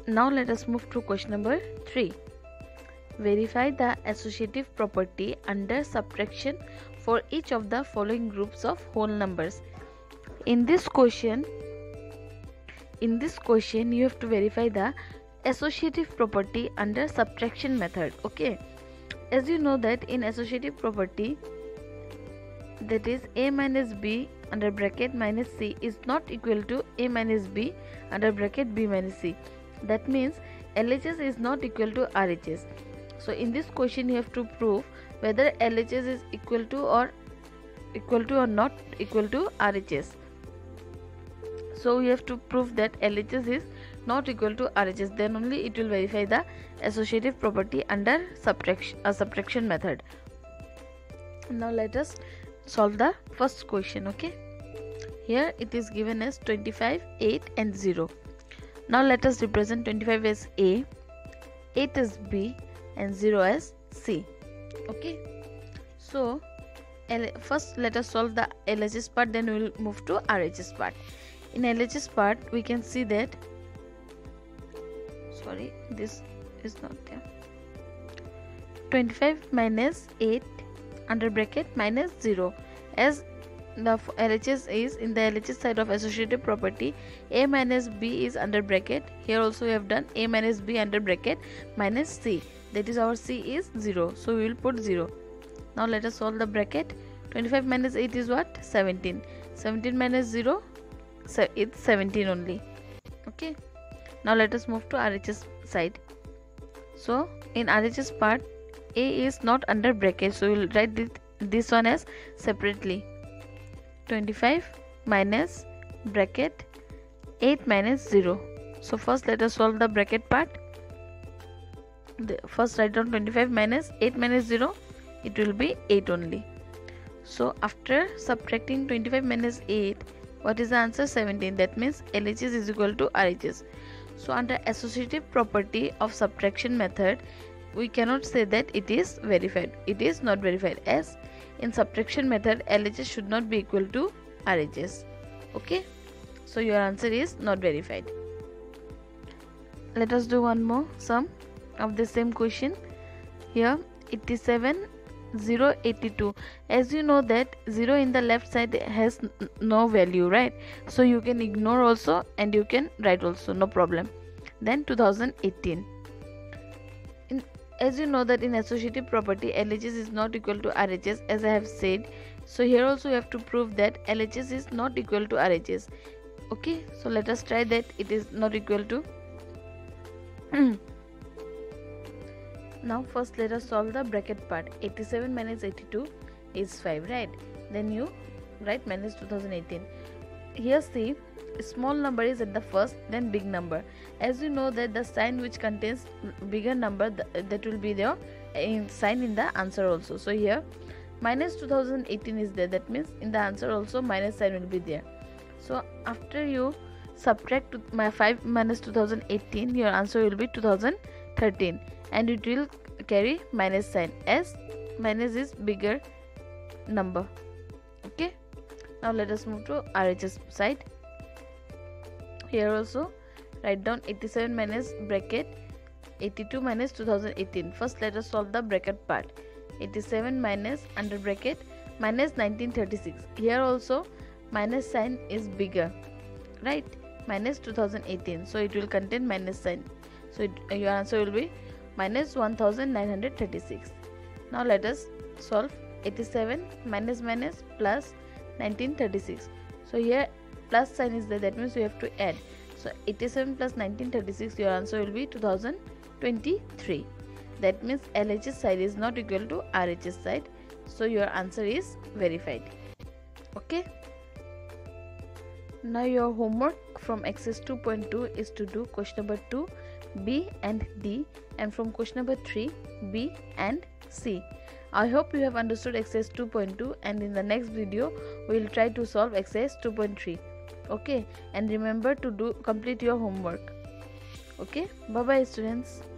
Now let us move to question number 3. Verify the associative property under subtraction for each of the following groups of whole numbers. In this question you have to verify the associative property under subtraction method. Okay, as you know that in associative property, that is a minus b under bracket minus c is not equal to a minus b under bracket b minus c. That means LHS is not equal to RHS. So in this question you have to prove whether LHS is equal to or not equal to RHS. So we have to prove that LHS is not equal to RHS, then only it will verify the associative property under subtraction method. Now let us solve the first question. Okay, here it is given as 25, 8 and 0. Now let us represent 25 as A, 8 as B and 0 as C. Okay, so first let us solve the LHS part, then we will move to RHS part. In LHS part we can see that, sorry, this is not there, 25 minus 8 under bracket minus 0. As the LHS is in the LHS side of associative property, A minus B is under bracket. Here also we have done A minus B under bracket minus C, that is our C is 0, so we will put 0. Now let us solve the bracket. 25 minus 8 is what? 17. 17 minus 0, so it's 17 only. Okay, now let us move to RHS side. So in RHS part, A is not under bracket, so we will write this one as separately. 25 minus bracket 8 minus 0. So first let us solve the bracket part. First write down 25 minus 8 minus 0, it will be 8 only. So after subtracting 25 minus 8, what is the answer? 17. That means LHS is equal to RHS. So under associative property of subtraction method, we cannot say that it is verified. It is not verified, as in subtraction method LHS should not be equal to RHS. Okay, so your answer is not verified. Let us do one more sum of the same question. Here 87, 0, 82. As you know that 0 in the left side has no value, right? So you can ignore also and you can write also, no problem. Then 2018. As you know that in associative property LHS is not equal to RHS, as I have said. So here also you have to prove that LHS is not equal to RHS. Okay, so let us try that it is not equal to. Now first let us solve the bracket part. 87 minus 82 is 5, right? Then you write minus 2018. Here see, small number is at the first, then big number. As you know that the sign which contains bigger number, that will be there in sign in the answer also. So here minus 2018 is there, that means in the answer also minus sign will be there. So after you subtract 5 minus 2018, your answer will be 2013, and it will carry minus sign as minus is bigger number. Okay, now let us move to RHS side. Here also write down 87 minus bracket 82 minus 2018. First let us solve the bracket part. 87 minus under bracket minus 1936. Here also minus sign is bigger, right? Minus 2018, so it will contain minus sign. So your answer will be minus 1936. Now let us solve 87 minus minus plus 1936. So here plus sign is there, that means we have to add. So 87 plus 1936, your answer will be 2023. That means LHS side is not equal to RHS side, so your answer is verified. Okay, now your homework from exercise 2.2 is to do question number 2, B and D, and from question number 3, B and C. I hope you have understood exercise 2.2, and in the next video we will try to solve exercise 2.3. Okay, and remember to complete your homework. Okay, bye bye students.